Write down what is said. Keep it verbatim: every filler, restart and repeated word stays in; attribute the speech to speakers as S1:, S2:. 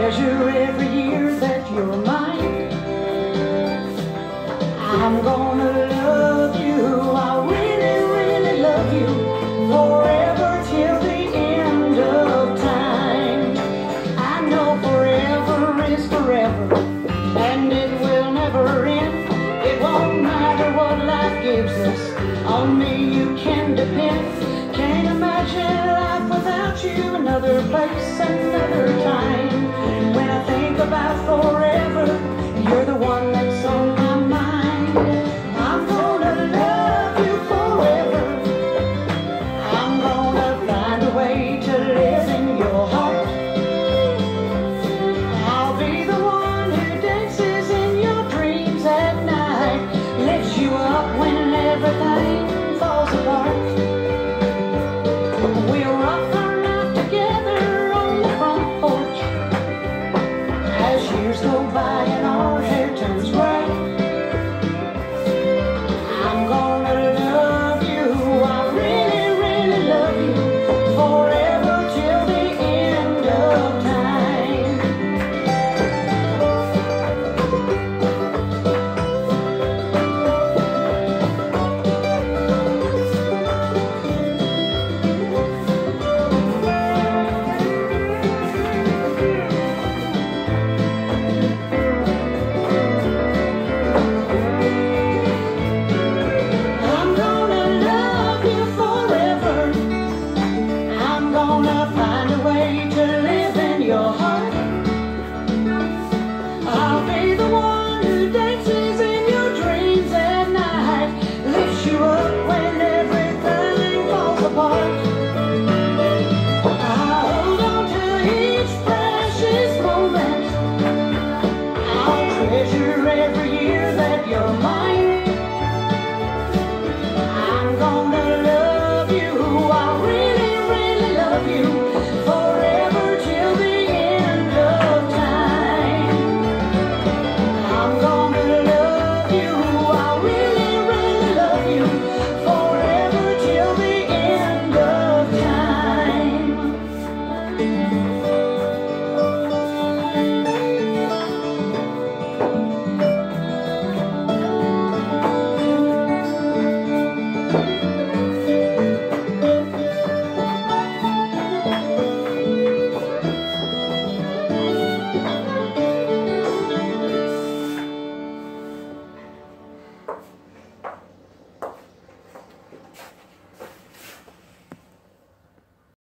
S1: treasure every year that you're mine. I'm gonna love you, I really, really love you, forever till the end of time. I know forever is forever, and it will never end. It won't matter what life gives us, on me you can depend. Can't imagine life without you, another place, another time. When I think about forever, you're the one that's on